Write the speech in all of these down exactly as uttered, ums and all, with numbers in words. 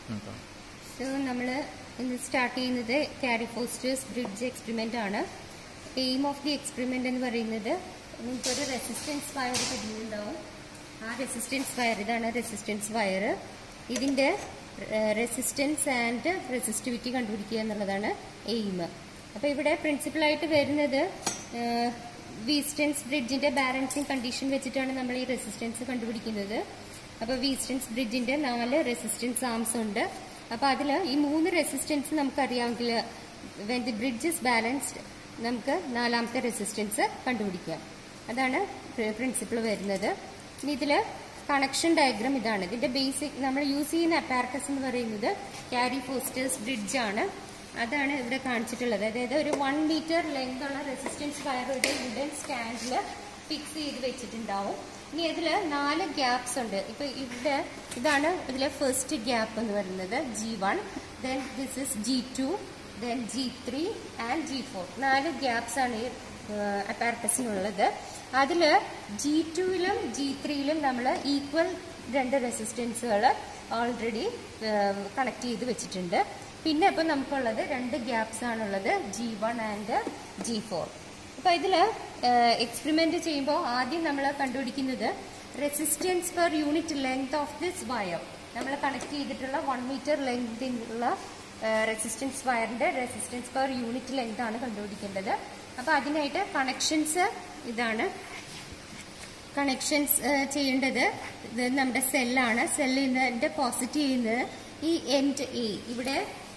So നമ്മൾ ഇന്ന് start ചെയ്യുന്നത് കാരി ഫോസ്റ്റേഴ്സ് ബ്രിഡ്ജ് എക്സ്പെരിമെന്റ് ആണ്. എയിം ഓഫ് ദി എക്സ്പെരിമെന്റ് എന്ന് പറയുന്നത് നിങ്ങൾക്കൊരു റെസിസ്റ്റൻസ് വയർ കിട്ടുന്നുണ്ടാവും. ആ റെസിസ്റ്റൻസ് വയർ ഇതാണ് റെസിസ്റ്റൻസ് വയർ. ഇതിന്റെ റെസിസ്റ്റൻസ് ആൻഡ് റെസിസ്റ്റിവിറ്റി കണ്ടുപിടിക്കുക എന്നുള്ളതാണ് എയിം. അപ്പോൾ ഇവിടെ പ്രിൻസിപ്പളായിട്ട് വരുന്നത് വീസ്റ്റൻസ് ബ്രിഡ്ജിന്റെ ബാലൻസിങ് കണ്ടീഷൻ വെച്ചിട്ടാണ് നമ്മൾ ഈ റെസിസ്റ്റൻസ് കണ്ടുപിടിക്കുന്നത്. അപ്പോൾ വീസ്റ്റൻസ് ബ്രിഡ്ജിന്റെ നാല് റെസിസ്റ്റൻസ് ആംസ് ഉണ്ട്. അപ്പോൾ അതിൽ ഈ മൂന്ന് റെസിസ്റ്റൻസ് നമുക്കറിയാമെങ്കിൽ when the bridge is balanced നമുക്ക് നാലാമത്തെ റെസിസ്റ്റൻസ് കണ്ടുപിടിക്കാം. അതാണ് പ്രിൻസിപ്പിൾ വരുന്നത്. ഇനി ഇതിൽ കണക്ഷൻ ഡയഗ്രാം ഇതാണ്. ഇതിന്റെ ബേസിക് നമ്മൾ യൂസ് ചെയ്യുന്ന അപ്പാരറ്റസ് എന്ന് പറയുന്നത് കാരി ഫോസ്റ്റേഴ്സ് ബ്രിഡ്ജ് ആണ്. അതാണ് ഇവിടെ കാണിച്ചിട്ടുള്ളത്. അതായത് ഒരു വൺ മീറ്റർ ലെങ്ത് ഉള്ള റെസിസ്റ്റൻസ് വയർ ഒരു വുഡൻ സ്റ്റാൻഡിൽ ഫിക്സ് ചെയ്ത് വെച്ചിട്ടുണ്ടാവും. ഇനി ഇതിൽ നാല് ഗ്യാപ്സ് ഉണ്ട്. ഇപ്പൊ ഇവിടെ ഇതാണ് ഇതിലെ ഫസ്റ്റ് ഗ്യാപ്പ് എന്ന് പറയുന്നത് G one, then this is G two, then G three and G four. നാല് ഗ്യാപ്സ് ആണ് ഈ അപ്പാരറ്റസിനുള്ളത്. അതിൽ ജി ടുവിലും ജി ത്രീയിലും നമ്മൾ ഈക്വൽ രണ്ട് റെസിസ്റ്റൻസുകൾ ഓൾറെഡി കണക്ട് ചെയ്ത് വെച്ചിട്ടുണ്ട്. പിന്നെ ഇപ്പം നമുക്കുള്ളത് രണ്ട് ഗ്യാപ്സ് ആണുള്ളത്, G one and G four. അപ്പൊ ഇതിൽ എക്സ്പെരിമെന്റ് ചെയ്യുമ്പോൾ ആദ്യം നമ്മൾ കണ്ടുപിടിക്കുന്നത് resistance per unit length of this wire. നമ്മൾ കണക്ട് ചെയ്തിട്ടുള്ള വൺ മീറ്റർ ലെങ്തിനുള്ള റെസിസ്റ്റൻസ് വയറിന്റെ റെസിസ്റ്റൻസ് പെർ യൂണിറ്റ് ലെങ്ത് ആണ് കണ്ടുപിടിക്കേണ്ടത്. അപ്പൊ അതിനായിട്ട് കണക്ഷൻസ് ഇതാണ്. കണക്ഷൻസ് ചെയ്യേണ്ടത് ഇത് നമ്മുടെ സെല്ലാണ്. സെല്ലിന്റെ പോസിറ്റീവ് ചെയ്യുന്നത് ഈ എൻഡ് എ. ഇവിടെ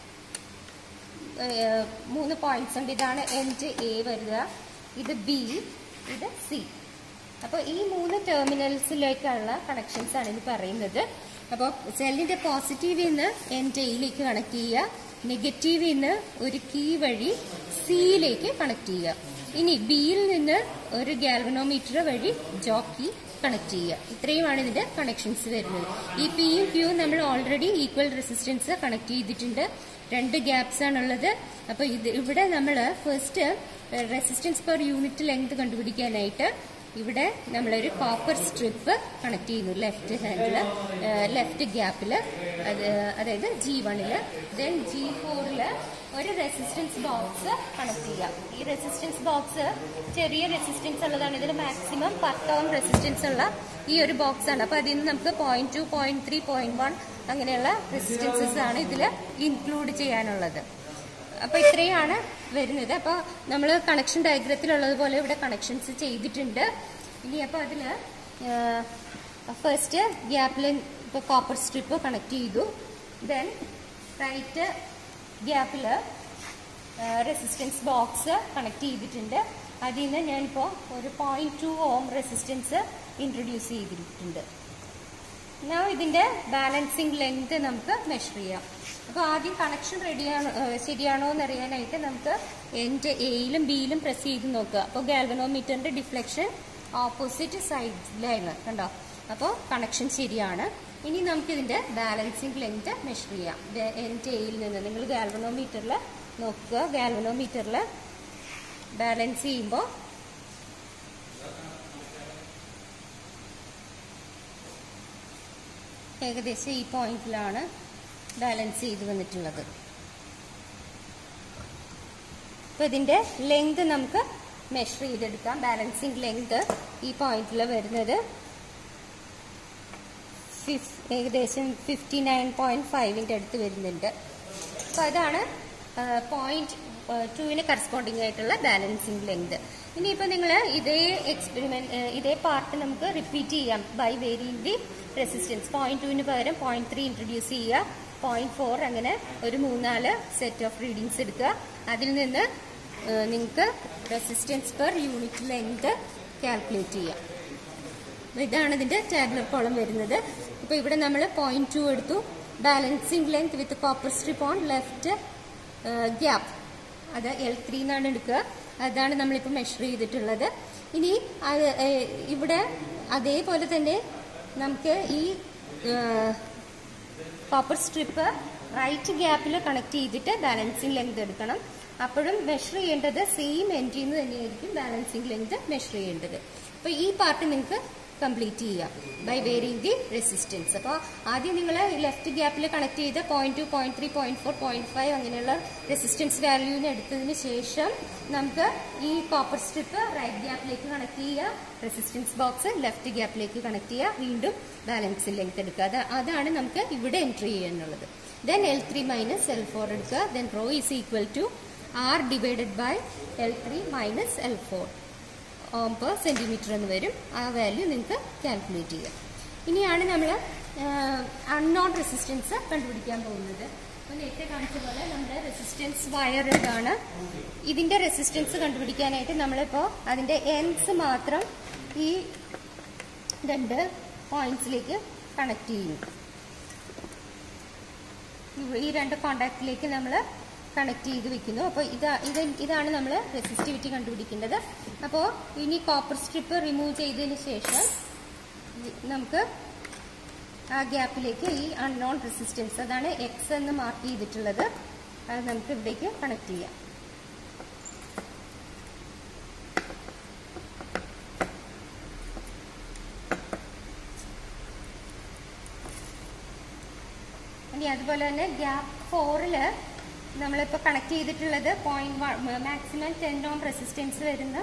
മൂന്ന് പോയിന്റ്സ് ഉണ്ട്. ഇതാണ് എൻഡ് എ വരിക, ഇത് ബി, ഇത് സി. അപ്പോൾ ഈ മൂന്ന് ടെർമിനൽസിലേക്കുള്ള കണക്ഷൻസ് ആണ് ഇത് പറയുന്നത്. അപ്പോൾ സെല്ലിന്റെ പോസിറ്റീവിൽ നിന്ന് എൻഡ് എയിലേക്ക് കണക്ട് ചെയ്യുക, നെഗറ്റീവിൽ നിന്ന് ഒരു കീ വഴി സിയിലേക്ക് കണക്ട് ചെയ്യുക. ഇനി ബിയിൽ നിന്ന് ഒരു ഗാൽവനോമീറ്റർ വഴി ജോക്കി കണക്ട് ചെയ്യുക. ഇത്രയുമാണ് ഇതിന്റെ കണക്ഷൻസ് വരുന്നത്. ഈ പിയും ക്യൂവും നമ്മൾ ഓൾറെഡി ഈക്വൽ റെസിസ്റ്റൻസ് കണക്ട് ചെയ്തിട്ടുണ്ട്. രണ്ട് ഗ്യാപ്സ് ആണുള്ളത്. അപ്പൊ ഇത് ഇവിടെ നമ്മൾ first resistance per unit length കണ്ടുപിടിക്കാനായിട്ട് ഇവിടെ നമ്മളൊരു കോപ്പർ സ്ട്രിപ്പ് കണക്ട് ചെയ്യുന്നു ലെഫ്റ്റ് ഹാൻഡില്, ലെഫ്റ്റ് ഗ്യാപ്പില്, അതായത് ജി വണ്ണില്. ദെൻ ജി ഫോറില് ഒരു റെസിസ്റ്റൻസ് ബോക്സ് കണക്ട് ചെയ്യാം. ഈ റെസിസ്റ്റൻസ് ബോക്സ് ചെറിയ റെസിസ്റ്റൻസ് ഉള്ളതാണ്. ഇതിൽ മാക്സിമം പത്തോളം റെസിസ്റ്റൻസ് ഉള്ള ഈ ഒരു ബോക്സ് ആണ്. അപ്പൊ അതിൽ നിന്ന് നമുക്ക് point two, point three, point one അങ്ങനെയുള്ള റെസിസ്റ്റൻസസ് ആണ് ഇതിൽ ഇൻക്ലൂഡ് ചെയ്യാനുള്ളത്. അപ്പൊ ഇത്രയാണ് വരുന്നത്. അപ്പൊ നമ്മൾ കണക്ഷൻ ഡയഗ്രത്തിലുള്ളതുപോലെ ഇവിടെ കണക്ഷൻസ് ചെയ്തിട്ടുണ്ട്. ഇനി അപ്പൊ അതില് ഫസ്റ്റ് ഗ്യാപ്പിൽ ഇപ്പൊ കോപ്പർ സ്ട്രിപ്പ് കണക്ട് ചെയ്തു. ദെൻ റൈറ്റ് ഗ്യാപ്പില് റെസിസ്റ്റൻസ് ബോക്സ് കണക്ട് ചെയ്തിട്ടുണ്ട്. അതിൽ നിന്ന് ഞാനിപ്പോ ഒരു point two ohm resistance introduce ചെയ്തിട്ടുണ്ട്. ഞാൻ ഇതിന്റെ ബാലൻസിങ് ലെങ്ത് നമുക്ക് മെഷർ ചെയ്യാം. അപ്പോൾ ആദ്യം കണക്ഷൻ റെഡിയാണോ ശരിയാണോ എന്ന് അറിയാനായിട്ട് നമുക്ക് എൻഡ് എയിലും ബിയിലും പ്രസ് ചെയ്ത് നോക്കുക. അപ്പോൾ ഗാൽവനോമീറ്ററിന്റെ ഡിഫ്ലക്ഷൻ ഓപ്പോസിറ്റ് സൈഡിലാണ്, കണ്ടോ? അപ്പോൾ കണക്ഷൻ ശരിയാണ്. ഇനി നമുക്ക് ഇതിന്റെ ബാലൻസിങ് ലെങ്ത് മെഷർ ചെയ്യാം. എൻഡ് എയിൽ നിന്ന് നിങ്ങൾ ഗാൽവനോമീറ്ററിൽ നോക്കുക. ഗാൽവനോമീറ്ററിൽ ബാലൻസ് ചെയ്യുമ്പോൾ ഏകദേശം ഈ പോയിന്റിലാണ് ബാലൻസ് ചെയ്ത് വന്നിട്ടുള്ളത്. അപ്പൊ ഇതിന്റെ ലെങ്ത് നമുക്ക് മെഷർ ചെയ്തെടുക്കാം. ബാലൻസിങ് ലെങ്ത് ഈ പോയിന്റിൽ വരുന്നത് ഏകദേശം ഫിഫ്റ്റി നയൻ പോയിന്റ് ഫൈവിന്റെ അടുത്ത് വരുന്നുണ്ട്. അപ്പൊ അതാണ് പോയിന്റ് ടുവിന് കറസ്പോണ്ടിങ് ആയിട്ടുള്ള ബാലൻസിങ് ലെങ്ത്. ഇനിയിപ്പോൾ നിങ്ങൾ ഇതേ എക്സ്പെരിമെന്റ് ഇതേ പാർട്ട് നമുക്ക് റിപ്പീറ്റ് ചെയ്യാം by varying the resistance. Point ടുവിന് പകരം പോയിന്റ് ത്രീ ഇൻട്രൊഡ്യൂസ് ചെയ്യുക, പോയിന്റ് ഫോർ, അങ്ങനെ ഒരു മൂന്നാല് സെറ്റ് ഓഫ് റീഡിങ്സ് എടുക്കുക. അതിൽ നിന്ന് നിങ്ങൾക്ക് resistance per unit length calculate ചെയ്യാം. ഇതാണ് ഇതിന്റെ ടാബുലർ കോളം വരുന്നത്. ഇപ്പൊ ഇവിടെ നമ്മൾ പോയിന്റ് ടു എടുത്തു, balancing length with copper strip on left gap, അത് എൽ ത്രീ എന്നാണ് എടുക്കുക. അതാണ് നമ്മളിപ്പോൾ മെഷർ ചെയ്തിട്ടുള്ളത്. ഇനി ഇവിടെ അതേപോലെ തന്നെ നമുക്ക് ഈ കോപ്പർ സ്ട്രിപ്പ് റൈറ്റ് ഗ്യാപ്പിൽ കണക്ട് ചെയ്തിട്ട് ബാലൻസിങ് ലെങ്ത് എടുക്കണം. അപ്പോഴും മെഷർ ചെയ്യേണ്ടത് സെയിം എൻഡിൽ നിന്ന് തന്നെയായിരിക്കും ബാലൻസിങ് ലെങ്ത് മെഷർ ചെയ്യേണ്ടത്. അപ്പോൾ ഈ പാർട്ട് നിങ്ങൾക്ക് കംപ്ലീറ്റ് ചെയ്യാം ബൈ വേരിങ് ദി റെസിസ്റ്റൻസ്. അപ്പോൾ ആദ്യം നിങ്ങൾ ലെഫ്റ്റ് ഗ്യാപ്പിൽ കണക്ട് ചെയ്ത് point two point three point four point five അങ്ങനെയുള്ള റെസിസ്റ്റൻസ് വാല്യൂവിന് എടുത്തതിന് ശേഷം നമുക്ക് ഈ കോപ്പർ സ്ട്രിപ്പ് റൈറ്റ് ഗ്യാപ്പിലേക്ക് കണക്ട് ചെയ്യുക, റെസിസ്റ്റൻസ് ബോക്സ് ലെഫ്റ്റ് ഗ്യാപ്പിലേക്ക് കണക്ട് ചെയ്യുക, വീണ്ടും ബാലൻസ് ലെങ്ത് എടുക്കുക. അത് അതാണ് നമുക്ക് ഇവിടെ എൻട്രി ചെയ്യാനുള്ളത്. Then L three minus L four എടുക്കുക. Then rho is equal to R divided by L three minus L four ohm per centimetre എന്ന് വരും. ആ വാല്യൂ നിങ്ങൾക്ക് കാൽക്കുലേറ്റ് ചെയ്യാം. ഇനിയാണ് നമ്മൾ അൺനോൺ റെസിസ്റ്റൻസ് കണ്ടുപിടിക്കാൻ പോകുന്നത്. അപ്പോൾ നേരത്തെ കാണിച്ച പോലെ നമ്മുടെ റെസിസ്റ്റൻസ് വയർ ഇതാണ്. ഇതിന്റെ റെസിസ്റ്റൻസ് കണ്ടുപിടിക്കാനായിട്ട് നമ്മളിപ്പോൾ അതിന്റെ എൻഡ്സ് മാത്രം ഈ രണ്ട് പോയിന്റ്സിലേക്ക് കണക്ട് ചെയ്യും. ഈ രണ്ട് കോണ്ടാക്റ്റിലേക്ക് നമ്മൾ കണക്ട് ചെയ്ത് വെക്കുന്നു. അപ്പോൾ ഇതാ ഇത് ഇതാണ് നമ്മൾ റെസിസ്റ്റിവിറ്റി കണ്ടുപിടിക്കേണ്ടത്. അപ്പോൾ ഇനി കോപ്പർ സ്ട്രിപ്പ് റിമൂവ് ചെയ്തതിന് ശേഷം നമുക്ക് ആ ഗ്യാപ്പിലേക്ക് ഈ അൺനോൺ റെസിസ്റ്റൻസ്, അതാണ് എക്സ് എന്ന് മാർക്ക് ചെയ്തിട്ടുള്ളത്, അത് നമുക്ക് ഇവിടേക്ക് കണക്ട് ചെയ്യാം. ഇനി അതുപോലെ തന്നെ ഗ്യാപ്പ് ഫോറില് നമ്മളിപ്പോൾ കണക്ട് ചെയ്തിട്ടുള്ളത് point one maximum ten ohm resistance വരുന്ന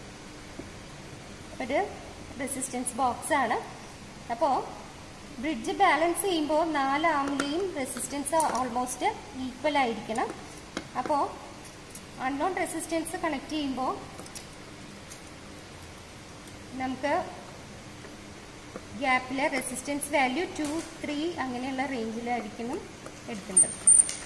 ഒരു റെസിസ്റ്റൻസ് ബോക്സ് ആണ്. അപ്പോൾ ബ്രിഡ്ജ് ബാലൻസ് ചെയ്യുമ്പോൾ നാല് ആമിലെയും റെസിസ്റ്റൻസ് ഓൾമോസ്റ്റ് ഈക്വൽ ആയിരിക്കണം. അപ്പോൾ അൺനോൺ റെസിസ്റ്റൻസ് കണക്ട് ചെയ്യുമ്പോൾ നമുക്ക് ഗ്യാപ്പിലെ റെസിസ്റ്റൻസ് വാല്യൂ ടു ത്രീ അങ്ങനെയുള്ള റേഞ്ചിലായിരിക്കണം എടുക്കേണ്ടത്.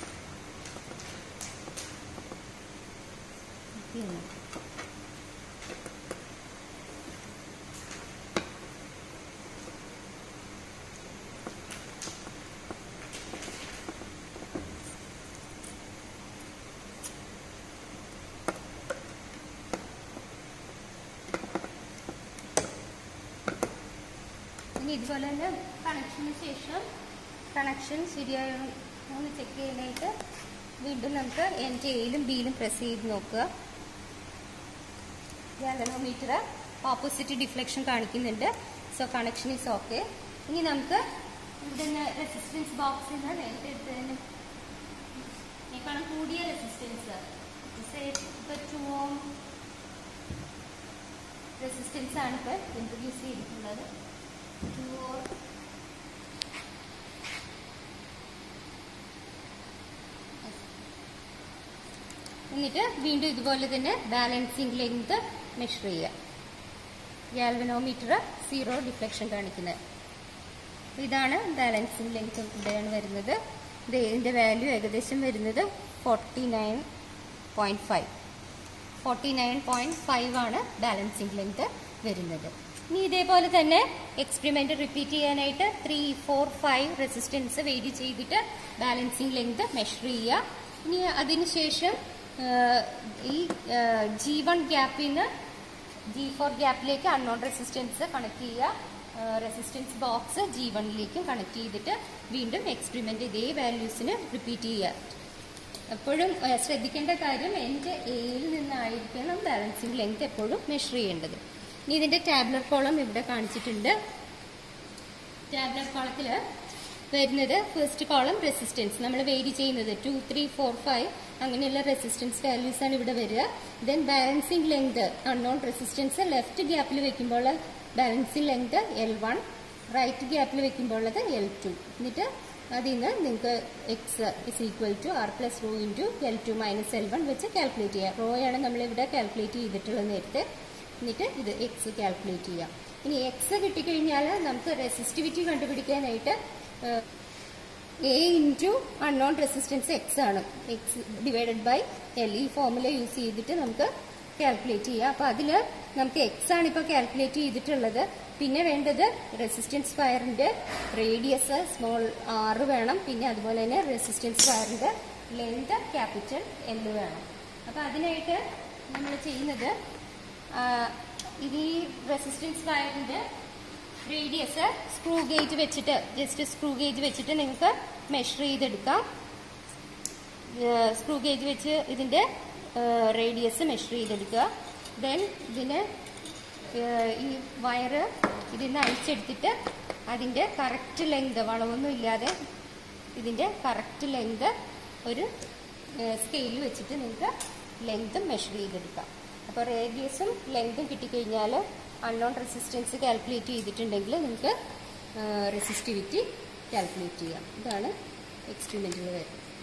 ഇനി ഇതുപോലെ തന്നെ കണക്ഷന് ശേഷം കണക്ഷൻ ശരിയായോ ഒന്ന് ചെക്ക് ചെയ്യാനായിട്ട് വീണ്ടും നമുക്ക് എൻ്റെ എയിലും ബിയിലും പ്രസ് ചെയ്ത് നോക്കുക. ഗാലനോമീറ്റർ ഓപ്പോസിറ്റ് ഡിഫ്ലക്ഷൻ കാണിക്കുന്നുണ്ട്. So connection is okay. ഇനി നമുക്ക് ഇവിടെ റെസിസ്റ്റൻസ് ബോക്സിൽ നിന്ന് നേരത്തെ എടുത്തതിനേക്കാളും കൂടിയ റെസിസ്റ്റൻസ് ഇപ്പോൾ ടു ഓം റെസിസ്റ്റൻസ് ആണ് ഇപ്പോൾ ഇൻട്രൊഡ്യൂസ് ചെയ്തിട്ടുള്ളത്. ടു ഓം എന്നിട്ട് വീണ്ടും ഇതുപോലെ തന്നെ ബാലൻസിങ് ലെങ്ത് മെഷർ ചെയ്യുക. ഗാൽവനോമീറ്റർ സീറോ ഡിഫ്ലക്ഷൻ കാണിക്കുന്നത്. ഇതാണ് ബാലൻസിങ് ലെങ്ത് ഇവിടെയാണ് വരുന്നത്. ഇതിന്റെ വാല്യൂ ഏകദേശം വരുന്നത് forty nine point five forty nine point five ആണ് ബാലൻസിങ് ലെങ്ത് വരുന്നത്. ഇനി ഇതേപോലെ തന്നെ എക്സ്പെരിമെന്റ് റിപ്പീറ്റ് ചെയ്യാനായിട്ട് three four five resistance vary ചെയ്തിട്ട് ബാലൻസിങ് ലെങ്ത് മെഷർ ചെയ്യുക. ഇനി അതിനുശേഷം ഈ ജി വൺ ഗ്യാപ്പിൽ നിന്ന് ജി ഫോർ ഗ്യാപ്പിലേക്ക് അൺനോൺ റെസിസ്റ്റൻസ് കണക്ട് ചെയ്യുക. റെസിസ്റ്റൻസ് ബോക്സ് ജി വണ്ണിലേക്കും കണക്ട് ചെയ്തിട്ട് വീണ്ടും എക്സ്പെരിമെന്റ് ഇതേ വാല്യൂസിന് റിപ്പീറ്റ് ചെയ്യുക. എപ്പോഴും ശ്രദ്ധിക്കേണ്ട കാര്യം എൻ്റെ എയിൽ നിന്നായിരിക്കണം ബാലൻസിങ് ലെങ്ത് എപ്പോഴും മെഷർ ചെയ്യേണ്ടത്. ഇനി ഇതിന്റെ ടാബ്ലർ കോളം ഇവിടെ കാണിച്ചിട്ടുണ്ട്. ടാബ്ലർ കോളത്തിൽ വരുന്നത് ഫസ്റ്റ് കോളം റെസിസ്റ്റൻസ് നമ്മൾ വേരി ചെയ്യുന്നത് ടു ത്രീ ഫോർ ഫൈവ് അങ്ങനെയുള്ള റെസിസ്റ്റൻസ് വാല്യൂസ് ആണ് ഇവിടെ വരിക. Then balancing length unknown resistance left ഗ്യാപ്പിൽ വെക്കുമ്പോൾ balancing length L one, right ഗ്യാപ്പിൽ വെക്കുമ്പോൾ ഉള്ളത് എൽ ടു. എന്നിട്ട് അതിൽ നിന്ന് നിങ്ങൾക്ക് X is equal to R plus rho into L two minus L one വെച്ച് കാൽക്കുലേറ്റ് ചെയ്യുക. റോയാണ് നമ്മളിവിടെ കാൽക്കുലേറ്റ് ചെയ്തിട്ടുള്ളത് നേരത്തെ. എന്നിട്ട് ഇത് എക്സ് കാൽക്കുലേറ്റ് ചെയ്യാം. ഇനി എക്സ് കിട്ടിക്കഴിഞ്ഞാൽ നമുക്ക് റെസിസ്റ്റിവിറ്റി കണ്ടുപിടിക്കാനായിട്ട് A into unknown resistance X ആണ്. എക്സ് ഡിവൈഡഡ് ബൈ എൽ ഈ ഫോർമുല യൂസ് ചെയ്തിട്ട് നമുക്ക് കാൽക്കുലേറ്റ് ചെയ്യാം. അപ്പോൾ അതിൽ നമുക്ക് എക്സ് ആണ് ഇപ്പോൾ കാൽക്കുലേറ്റ് ചെയ്തിട്ടുള്ളത്. പിന്നെ വേണ്ടത് റെസിസ്റ്റൻസ് വയറിന്റെ റേഡിയസ് സ്മോൾ ആറ് വേണം. പിന്നെ അതുപോലെ തന്നെ റെസിസ്റ്റൻസ് വയറിന്റെ ലെങ്ത് ക്യാപിറ്റൽ എൽ വേണം. അപ്പോൾ അതിനായിട്ട് നമ്മൾ ചെയ്യുന്നത് ഇത് ഈ റെസിസ്റ്റൻസ് വയറിന്റെ റേഡിയസ് സ്ക്രൂ ഗേജ് വെച്ചിട്ട് ജസ്റ്റ് സ്ക്രൂ ഗേജ് വെച്ചിട്ട് നിങ്ങൾക്ക് മെഷർ ചെയ്തെടുക്കാം. സ്ക്രൂ ഗേജ് വെച്ച് ഇതിന്റെ റേഡിയസ് മെഷർ ചെയ്തെടുക്കുക. ദെൻ ഇതിന് ഈ വയറ് ഇതിന്ന് അഴിച്ചെടുത്തിട്ട് അതിൻ്റെ കറക്റ്റ് ലെങ്ത്, വളവൊന്നും ഇല്ലാതെ ഇതിൻ്റെ കറക്റ്റ് ലെങ്ത് ഒരു സ്കെയിൽ വെച്ചിട്ട് നിങ്ങൾക്ക് ലെങ്ത് മെഷർ ചെയ്തെടുക്കാം. അപ്പോൾ റേഡിയസും ലെങ്തും കിട്ടിക്കഴിഞ്ഞാൽ അൺനോൺ റെസിസ്റ്റൻസ് കാൽക്കുലേറ്റ് ചെയ്തിട്ടുണ്ടെങ്കിൽ നിങ്ങൾക്ക് റെസിസ്റ്റിവിറ്റി കാൽക്കുലേറ്റ് ചെയ്യാം. ഇതാണ് എക്സ്പെരിമെൻറ്റിൽ വരുന്നത്.